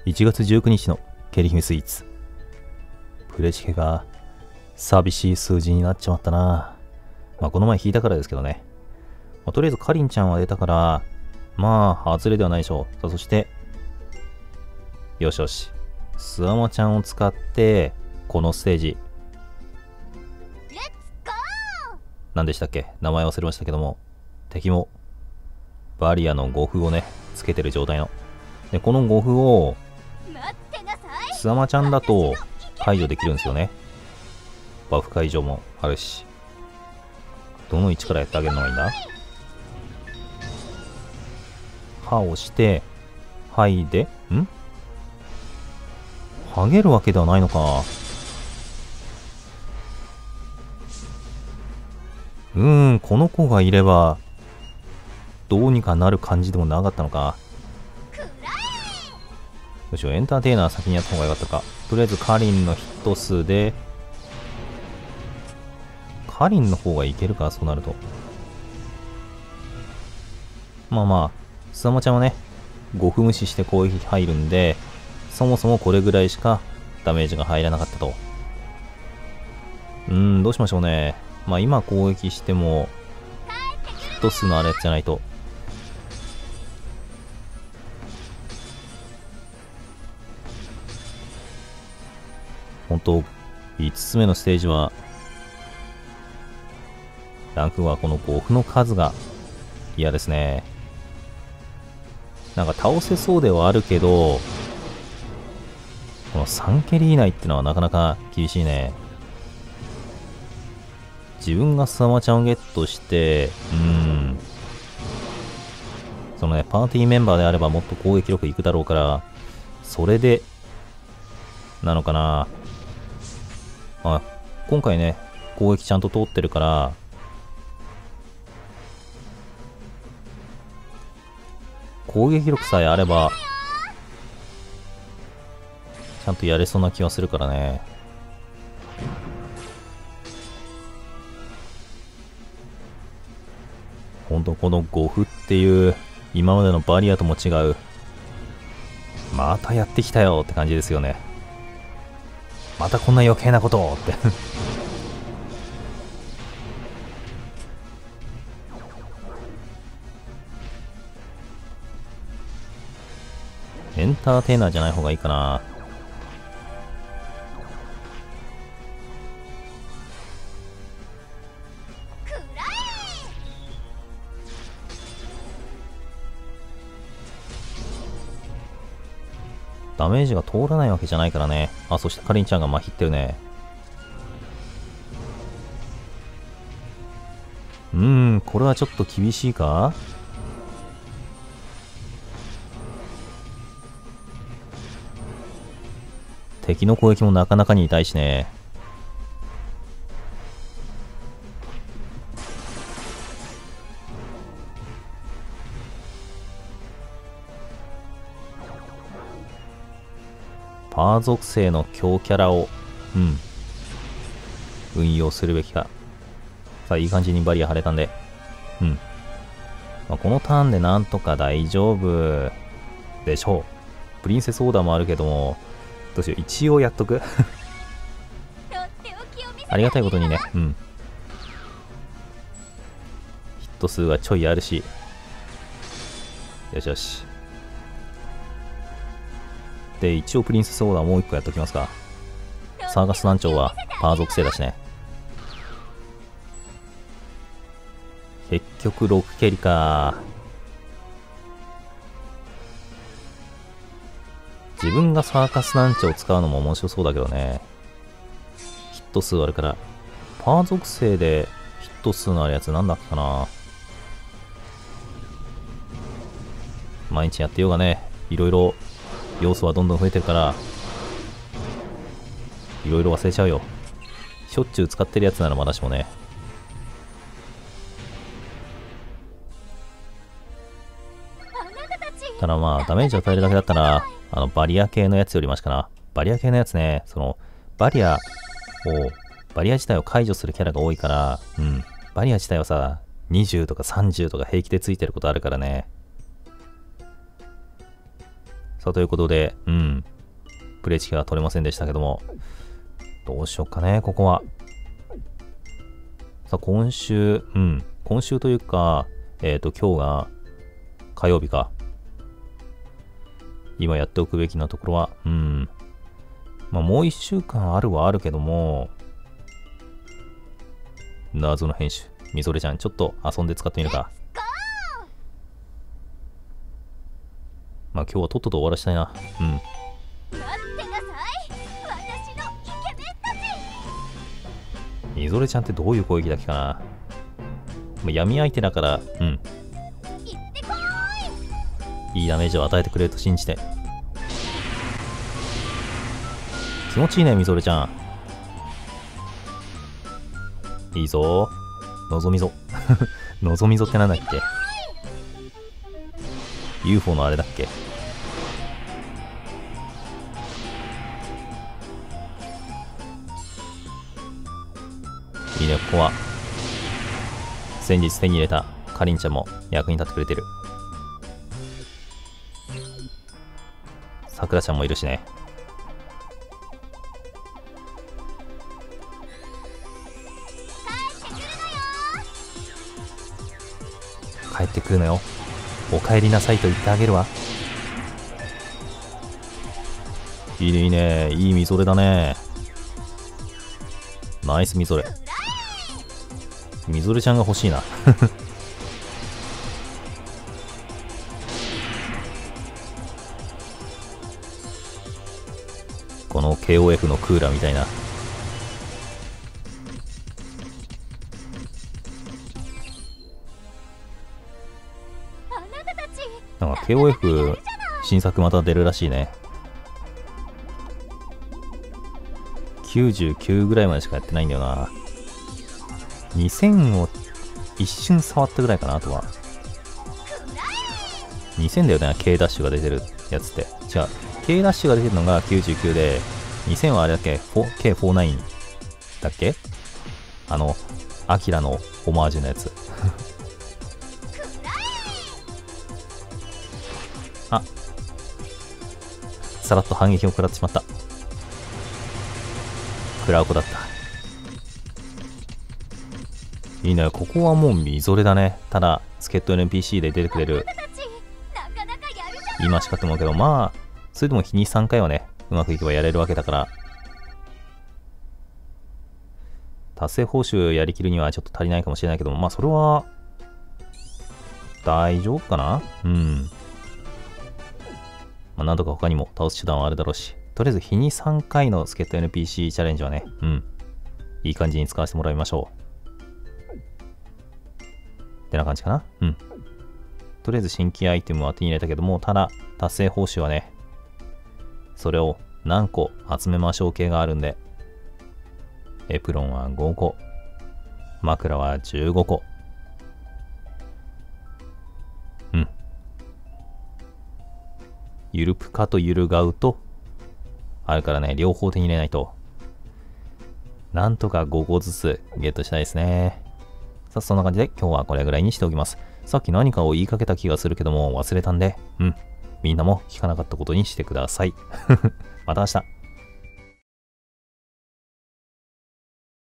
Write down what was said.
1月19日のケリヒメスイーツ。プレチケが寂しい数字になっちまったな。この前引いたからですけどね。とりあえずカリンちゃんは出たから、外れではないでしょう。さあ、そして、よしよし。スアマちゃんを使って、このステージ。何でしたっけ？名前忘れましたけども、敵も、バリアの5符をね、つけてる状態の。で、この5符を、スアマちゃんだと解除できるんですよね。バフ解除もあるし。どの位置からやってあげるのがいいんだ？歯をして、はいで、剥げるわけではないのか。この子がいれば、どうにかなる感じでもなかったのか。どうしよう、エンターテイナー先にやった方がよかったか。とりあえずカリンのヒット数で、カリンの方がいけるか、そうなると。スアマちゃんはね、5分無視して攻撃入るんで、そもそもこれぐらいしかダメージが入らなかったと。どうしましょうね。今攻撃しても、ヒット数のあれじゃないと。本当5つ目のステージは、ランクはこの5符の数が嫌ですね。なんか倒せそうではあるけど、この3蹴り以内ってのはなかなか厳しいね。自分がスアマちゃんをゲットして、そのね、パーティーメンバーであればもっと攻撃力いくだろうから、それで、なのかな。今回ね、攻撃ちゃんと通ってるから、攻撃力さえあれば、ちゃんとやれそうな気はするからね。ほんとこの5符っていう今までのバリアとも違う、またやってきたよって感じですよね。またこんな余計なことをってエンターテイナーじゃない方がいいかな。ダメージが通らないわけじゃないからね。そしてカリンちゃんがまひってるね。これはちょっと厳しいか？敵の攻撃もなかなかに痛いしね。パー属性の強キャラを、運用するべきか。さあ、いい感じにバリア張れたんで。このターンでなんとか大丈夫でしょう。プリンセスオーダーもあるけども、どうしよう、一応やっとくありがたいことにね、ヒット数はちょいあるし。よしよし。で、一応プリンセスオーダーもう一個やっときますか。サーガス団長はパー属性だしね。結局6蹴りか。自分がサーカス団長を使うのも面白そうだけどね。ヒット数あるから。パー属性でヒット数のあるやつなんだっけかな。毎日やってようがね、いろいろ要素はどんどん増えてるから、いろいろ忘れちゃうよ。しょっちゅう使ってるやつならまだしもね。ただダメージを与えるだけだったら、バリア系のやつよりマシかな。バリア系のやつね、バリア自体を解除するキャラが多いから、バリア自体はさ、20とか30とか平気でついてることあるからね。 さあ、ということで、プレチケが取れませんでしたけども、どうしようかね、ここは。さあ、今週というか、今日が火曜日か。今やっておくべきなところは、まあ、もう1週間あるはあるけども、謎の編集。みぞれちゃん、ちょっと遊んで使ってみるか。まあ、今日はとっとと終わらしたいな。みぞれちゃんってどういう攻撃だっけかな。まあ、闇相手だから、いいダメージを与えてくれると信じて。気持ちいいね、みぞれちゃん。いいぞ。のぞみぞ。のぞみぞってなんだっけ？ UFO のあれだっけ？いいね、ここは。先日手に入れたかりんちゃんも役に立ってくれてる。さくらちゃんもいるしね。帰ってくるのよ。お帰りなさいと言ってあげるわ。いいねいいね。いいみぞれだね。ナイスみぞれ。みぞれちゃんが欲しいな。この KOF のクーラーみたいな。なんか KOF 新作また出るらしいね。99ぐらいまでしかやってないんだよな。2000を一瞬触ったぐらいかな。あとは2000だよね。K ダッシュが出てるやつって。違う、 K ダッシュが出てるのが99で、2000はあれだっけ？ K49 だっけ？アキラのオマージュのやつ。あ、さらっと反撃を食らってしまった。食らう子だった。いいね。ここはもうみぞれだね。ただ助っ人 NPC で出てくれる今しかって思うけど、まあそれでも日に3回はね、うまくいけばやれるわけだから、達成報酬やりきるにはちょっと足りないかもしれないけども、まあそれは大丈夫かな。まあ、なんとか他にも倒す手段はあるだろうし、とりあえず日に3回の助っ人 NPC チャレンジはね、いい感じに使わせてもらいましょう。ってな感じかな。とりあえず新規アイテムは手に入れたけども、ただ達成報酬はね、それを何個集めましょう系があるんで、エプロンは5個、枕は15個。ゆるぷかとゆるがうとあるからね、両方手に入れないと。なんとか5個ずつゲットしたいですね。さあ、そんな感じで今日はこれぐらいにしておきます。さっき何かを言いかけた気がするけども忘れたんで、みんなも聞かなかったことにしてください。また明日。